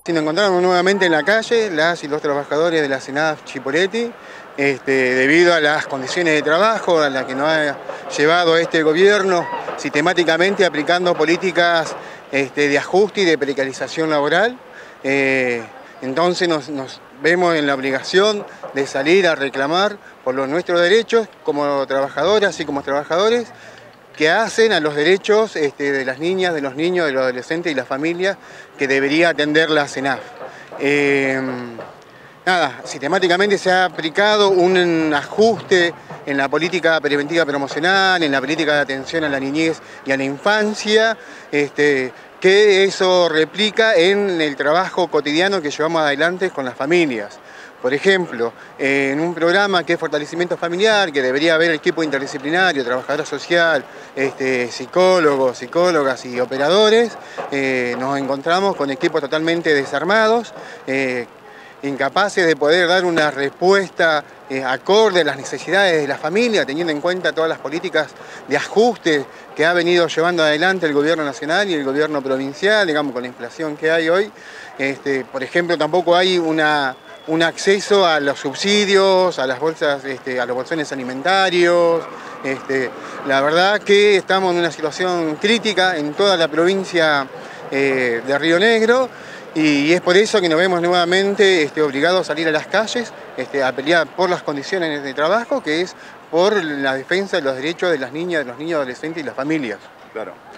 Si nos encontramos nuevamente en la calle, las y los trabajadores de la SENAF Chipoleti, debido a las condiciones de trabajo a las que nos ha llevado este gobierno, sistemáticamente aplicando políticas de ajuste y de precarización laboral. Entonces nos vemos en la obligación de salir a reclamar por nuestros derechos como trabajadoras y como trabajadores, que hacen a los derechos de las niñas, de los niños, de los adolescentes y las familias que debería atender la SENAF. Sistemáticamente se ha aplicado un ajuste en la política preventiva promocional, en la política de atención a la niñez y a la infancia, que eso replica en el trabajo cotidiano que llevamos adelante con las familias. Por ejemplo, en un programa que es fortalecimiento familiar, que debería haber equipo interdisciplinario, trabajadora social, psicólogos, psicólogas y operadores, nos encontramos con equipos totalmente desarmados, incapaces de poder dar una respuesta acorde a las necesidades de la familia, teniendo en cuenta todas las políticas de ajuste que ha venido llevando adelante el gobierno nacional y el gobierno provincial, digamos, con la inflación que hay hoy. Por ejemplo, tampoco hay un acceso a los subsidios, a las bolsas, a los bolsones alimentarios. La verdad que estamos en una situación crítica en toda la provincia de Río Negro, y es por eso que nos vemos nuevamente obligados a salir a las calles, a pelear por las condiciones de trabajo, que es por la defensa de los derechos de las niñas, de los niños, adolescentes y las familias. Claro.